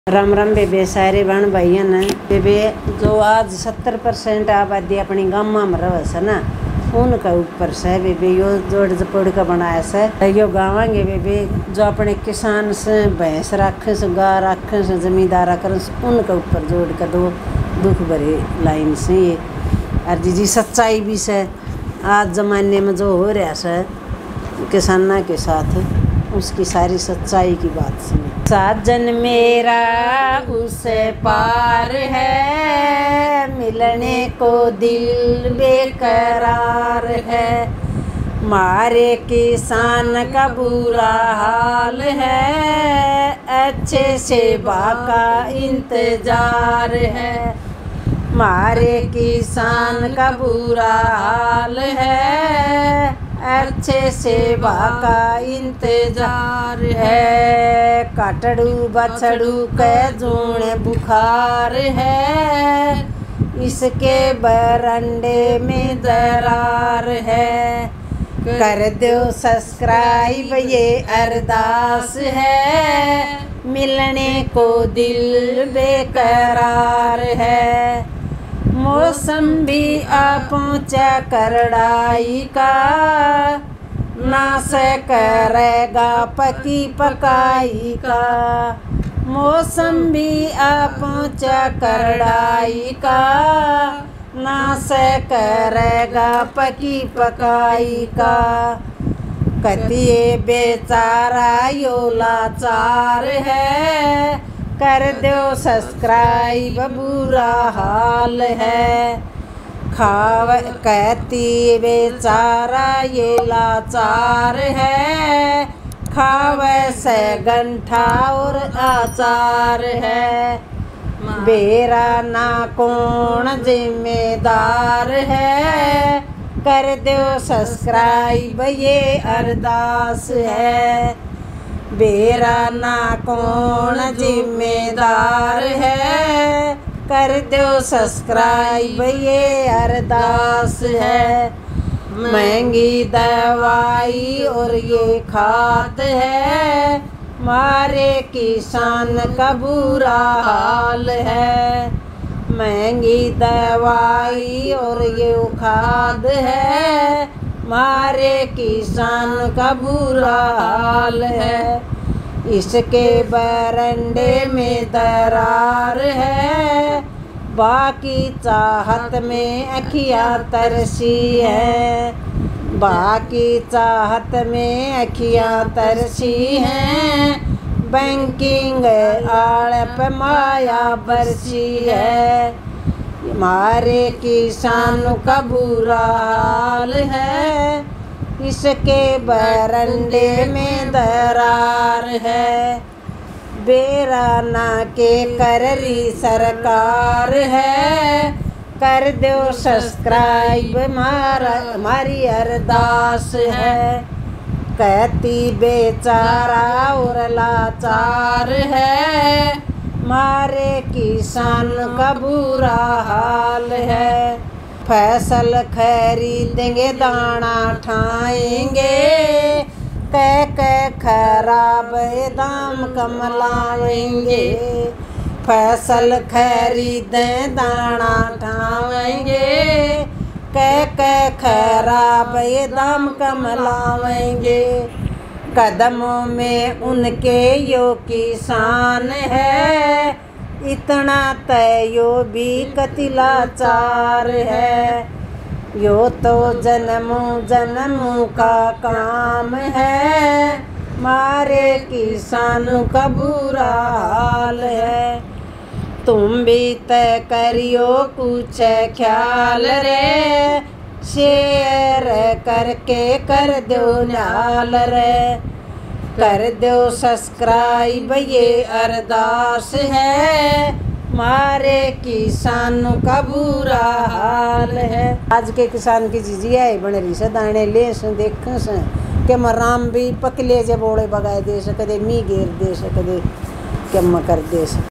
राम राम बेबे सारे बहन भाइयों ने बेबे जो आज 70% आबादी अपनी गाँव में रहे से ना उनका ऊपर से बेबे यो जोड़ जपोड़ का बनाया से यो गाँवेंगे बेबे जो अपने किसान से भैंस रखे से गाय रखे से जमींदार कर उनका ऊपर जोड़ कर दो दुख भरे लाइन से ये और जी सच्चाई भी से आज जमाने में जो हो रहा है किसाना के साथ उसकी सारी सच्चाई की बात सुनी। साजन मेरा उसे पार है मिलने को दिल बेकरार है मारे किसान का बुरा हाल है अच्छे से बाका इंतजार है मारे किसान का बुरा हाल है अच्छे सेवा का इंतजार है काटड़ू बछड़ू के जोड़े बुखार है इसके बरंडे में दरार है कर दो सब्सक्राइब ये अरदास है मिलने को दिल बेकरार है मौसम भी आ पहुँचा करड़ाई का नाश करेगा पकी पकाई का मौसम भी आ पहुँचा करड़ाई का नाश करेगा पकी पकाई का कतिए बेचारा यो लाचार है कर दो सब्सक्राइब बुरा हाल है खाव कहती बेचारा ये लाचार है खावे से गंठा और आचार है बेरा ना कौन जिम्मेदार है कर दो सब्सक्राइब ये अरदास है बेरा ना कौन जिम्मेदार है कर दो सब्सक्राइब ये अरदास है महंगी दवाई और ये खाद है मारे किसान का बुरा हाल है महंगी दवाई और ये खाद है मारे किसान का बुरा हाल है इसके बरंडे में दरार है बाकी चाहत में अखियाँ तरसी है बाकी चाहत में अखियाँ तरसी हैं बैंकिंग आड़ पे माया बरसी है मारे किसान का बुरा हाल है इसके बरंडे में दरार है बेरा ना के कररी सरकार है कर दो सब्सक्राइब हमारी अरदास है कहती बेचारा और लाचार है मारे किसान का बुरा हाल है फसल खरीदेंगे दाना ठाएंगे कह खराब दाम कम लाएंगे फसल खरीदें दाना ठाएंगे कह खराब दाम कम लाएंगे कदमों में उनके यो किसान है इतना तय यो भी कतिलाचार है यो तो जन्मों जन्मों का काम है मारे किसान का बुरा हाल है तुम भी तय करियो कुछ ख्याल रे शेयर करके कर दो न्याल रे कर दो सब्सक्राइब ये अरदास है मारे किसान का बुरा हाल है आज के किसान की जिजिया है बन रही से दाने ले से देख से के मराम भी पकले जे बोले बगाए दे सकते मी घेर दे सकते के कर दे